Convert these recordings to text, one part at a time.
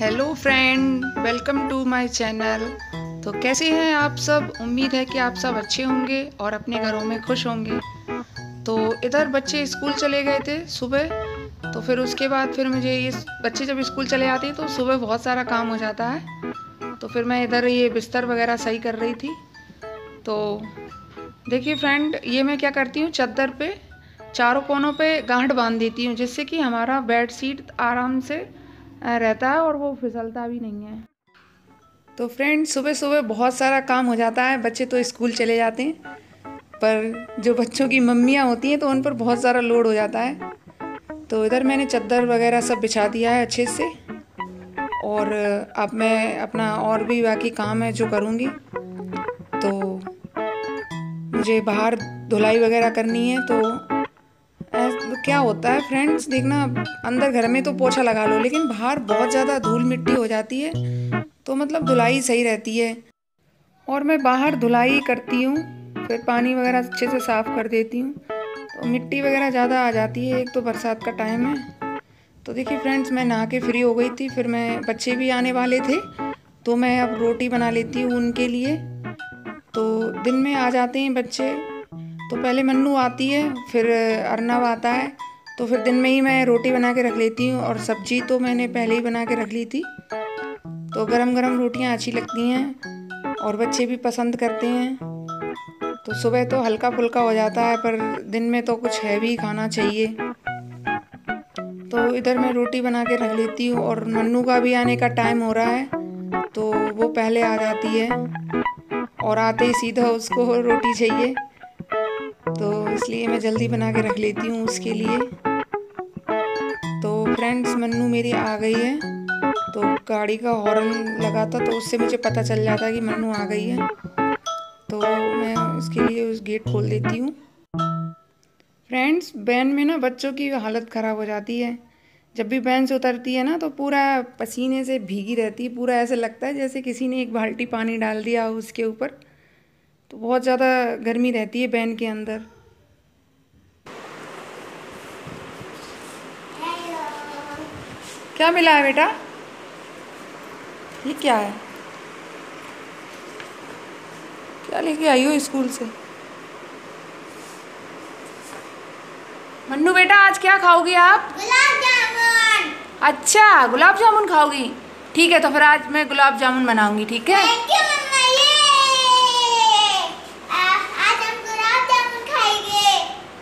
Hello friend, welcome to my channel. तो कैसे हैं आप सब? उम्मीद है कि आप सब अच्छे होंगे और अपने घरों में खुश होंगे। तो इधर बच्चे स्कूल चले गए थे सुबह, तो फिर उसके बाद फिर मुझे ये बच्चे जब स्कूल चले जाते हैं तो सुबह बहुत सारा काम हो जाता है। तो फिर मैं इधर ये बिस्तर वगैरह सही कर रही थी। तो देखिए फ्रेंड, ये मैं क्या करती हूँ, चादर पे चारों कोनों पे गांठ बांध देती हूँ, जिससे कि हमारा बेड शीट आराम से रहता है और वो फिसलता भी नहीं है। तो फ्रेंड, सुबह सुबह बहुत सारा काम हो जाता है। बच्चे तो स्कूल चले जाते हैं, पर जो बच्चों की मम्मियाँ होती हैं तो उन पर बहुत सारा लोड हो जाता है। तो इधर मैंने चादर वगैरह सब बिछा दिया है अच्छे से, और अब मैं अपना और भी बाकी काम है जो करूँगी। तो मुझे बाहर धुलाई वगैरह करनी है। तो क्या होता है फ्रेंड्स, देखना, अंदर घर में तो पोछा लगा लो, लेकिन बाहर बहुत ज़्यादा धूल मिट्टी हो जाती है, तो मतलब धुलाई सही रहती है। और मैं बाहर धुलाई करती हूँ, फिर पानी वगैरह अच्छे से साफ़ कर देती हूँ। तो मिट्टी वगैरह ज़्यादा आ जाती है, एक तो बरसात का टाइम है। तो देखिए फ्रेंड्स, मैं नहा के फ्री हो गई थी, फिर मैं बच्चे भी आने वाले थे, तो मैं अब रोटी बना लेती हूँ उनके लिए। तो दिन में आ जाते हैं बच्चे, तो पहले मन्नू आती है, फिर अर्नव आता है। तो फिर दिन में ही मैं रोटी बना के रख लेती हूँ, और सब्जी तो मैंने पहले ही बना के रख ली थी। तो गरम गरम रोटियाँ अच्छी लगती हैं और बच्चे भी पसंद करते हैं। तो सुबह तो हल्का फुल्का हो जाता है, पर दिन में तो कुछ हैवी खाना चाहिए। तो इधर मैं रोटी बना के रख लेती हूँ, और मन्नू का भी आने का टाइम हो रहा है, तो वो पहले आ जाती है, और आते ही सीधा उसको रोटी चाहिए। तो इसलिए मैं जल्दी बना के रख लेती हूँ उसके लिए। तो फ्रेंड्स, मन्नू मेरी आ गई है, तो गाड़ी का हॉर्न लगा था, तो उससे मुझे पता चल जाता है कि मन्नू आ गई है। तो मैं उसके लिए उस गेट खोल देती हूँ। फ्रेंड्स, वैन में ना बच्चों की हालत ख़राब हो जाती है। जब भी वैन से उतरती है ना, तो पूरा पसीने से भीगी रहती है, पूरा ऐसे लगता है जैसे किसी ने एक बाल्टी पानी डाल दिया हो उसके ऊपर। तो बहुत ज़्यादा गर्मी रहती है वैन के अंदर। क्या मिला है बेटा? ये क्या है? क्या लेके आई हो स्कूल से? मन्नू बेटा, आज क्या खाओगी आप? गुलाब जामुन। अच्छा, गुलाब जामुन खाओगी? ठीक है, तो फिर आज मैं गुलाब जामुन बनाऊंगी, ठीक है? Thank you mumma. आज हम गुलाब जामुन खाएंगे।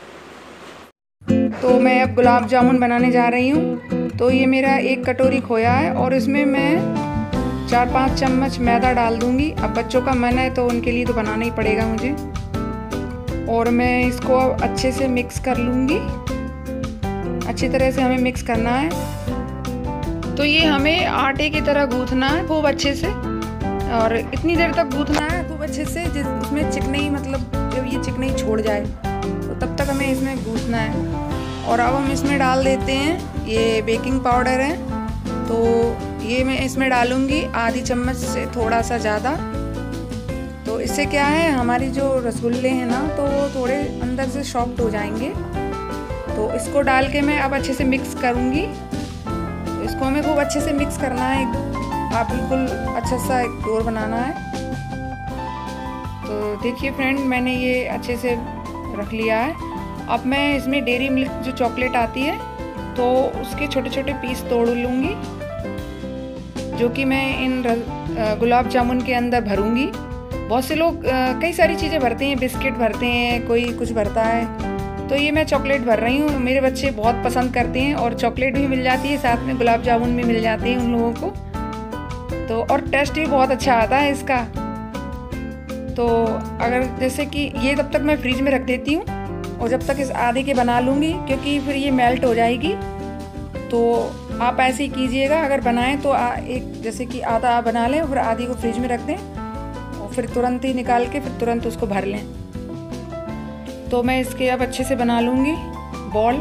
तो मैं अब गुलाब जामुन बनाने जा रही हूँ। तो ये मेरा एक कटोरी खोया है, और इसमें मैं 4-5 चम्मच मैदा डाल दूंगी। अब बच्चों का मन है तो उनके लिए तो बनाना ही पड़ेगा मुझे। और मैं इसको अब अच्छे से मिक्स कर लूँगी। अच्छी तरह से हमें मिक्स करना है। तो ये हमें आटे की तरह गूँथना है खूब अच्छे से, और इतनी देर तक गूँथना है खूब अच्छे से जिस उसमें चिकनाई, मतलब जब ये चिकनाई छोड़ जाए तो तब तक हमें इसमें गूँथना है। और अब हम इसमें डाल देते हैं, ये बेकिंग पाउडर है, तो ये मैं इसमें डालूँगी आधी चम्मच से थोड़ा सा ज़्यादा। तो इससे क्या है, हमारी जो रसगुल्ले हैं ना, तो वो थोड़े अंदर से सॉफ्ट हो जाएंगे। तो इसको डाल के मैं अब अच्छे से मिक्स करूँगी। तो इसको हमें खूब अच्छे से मिक्स करना है, आप बिल्कुल अच्छा सा एक डोर बनाना है। तो देखिए फ्रेंड, मैंने ये अच्छे से रख लिया है। अब मैं इसमें डेयरी मिल्क जो चॉकलेट आती है, तो उसके छोटे छोटे पीस तोड़ लूँगी, जो कि मैं इन गुलाब जामुन के अंदर भरूँगी। बहुत से लोग कई सारी चीज़ें भरते हैं, बिस्किट भरते हैं, कोई कुछ भरता है। तो ये मैं चॉकलेट भर रही हूँ। मेरे बच्चे बहुत पसंद करते हैं, और चॉकलेट भी मिल जाती है साथ में, गुलाब जामुन भी मिल जाते हैं उन लोगों को। तो और टेस्ट भी बहुत अच्छा आता है इसका। तो अगर जैसे कि ये तब तक मैं फ्रिज में रख देती हूँ, और जब तक इस आधे के बना लूँगी, क्योंकि फिर ये मेल्ट हो जाएगी। तो आप ऐसे ही कीजिएगा, अगर बनाएं तो एक जैसे कि आधा आप बना लें, फिर आधी को फ्रिज में रख दें, और फिर तुरंत ही निकाल के फिर तुरंत उसको भर लें। तो मैं इसके अब अच्छे से बना लूँगी बॉल।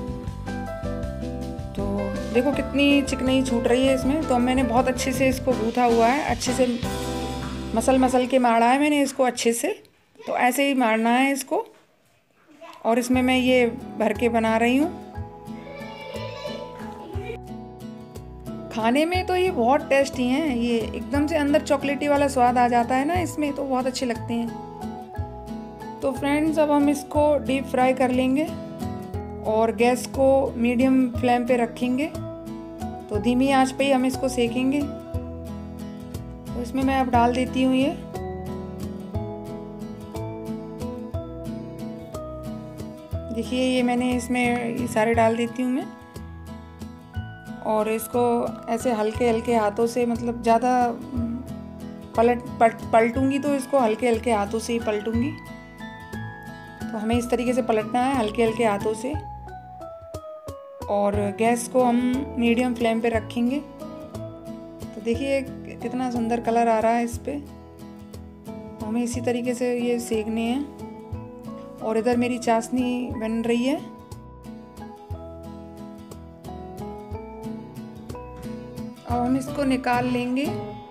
तो देखो कितनी चिकनाई छूट रही है इसमें। तो मैंने बहुत अच्छे से इसको गूँथा हुआ है, अच्छे से मसल के मारा है मैंने इसको अच्छे से। तो ऐसे ही मारना है इसको, और इसमें मैं ये भर के बना रही हूँ। खाने में तो ये बहुत टेस्टी हैं, ये एकदम से अंदर चॉकलेटी वाला स्वाद आ जाता है ना इसमें, तो बहुत अच्छे लगते हैं। तो फ्रेंड्स अब हम इसको डीप फ्राई कर लेंगे और गैस को मीडियम फ्लेम पे रखेंगे। तो धीमी आंच पे ही हम इसको सेकेंगे। तो इसमें मैं अब डाल देती हूँ ये देखिए, ये मैंने इसमें ये सारे डाल देती हूँ मैं। और इसको ऐसे हल्के हल्के हाथों से, मतलब ज़्यादा पलटूंगी तो इसको हल्के हल्के हाथों से ही पलटूंगी। तो हमें इस तरीके से पलटना है हल्के हल्के हाथों से। और गैस को हम मीडियम फ्लेम पे रखेंगे। तो देखिए कितना सुंदर कलर आ रहा है इस पे। हमें इसी तरीके से ये सेकने हैं। और इधर मेरी चाशनी बन रही है। अब हम इसको निकाल लेंगे।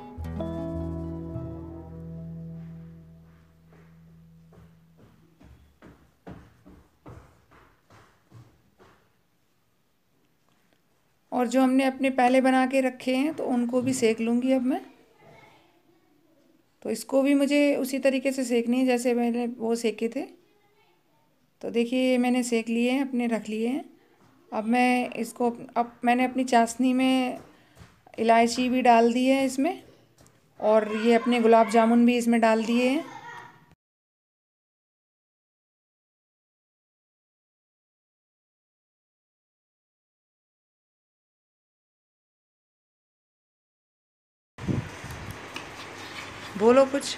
और जो हमने अपने पहले बना के रखे हैं तो उनको भी सेक लूँगी अब मैं। तो इसको भी मुझे उसी तरीके से सेकनी है जैसे मैंने वो सेके थे। तो देखिए ये मैंने सेक लिए हैं, अपने रख लिए हैं। अब मैं इसको, अब मैंने अपनी चाशनी में इलायची भी डाल दी है इसमें, और ये अपने गुलाब जामुन भी इसमें डाल दिए हैं। बोलो कुछ।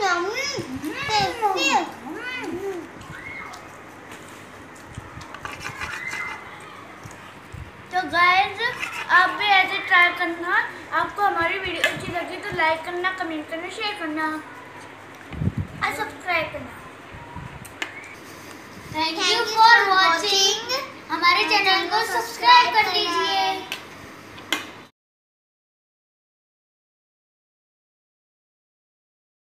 तो गाइस आप भी ऐसे ट्राई करना। आपको हमारी वीडियो अच्छी लगी तो लाइक करना, कमेंट करना, शेयर करना और सब्सक्राइब करना। Thank you for watching. हमारे चैनल को सब्सक्राइब कर लीजिए।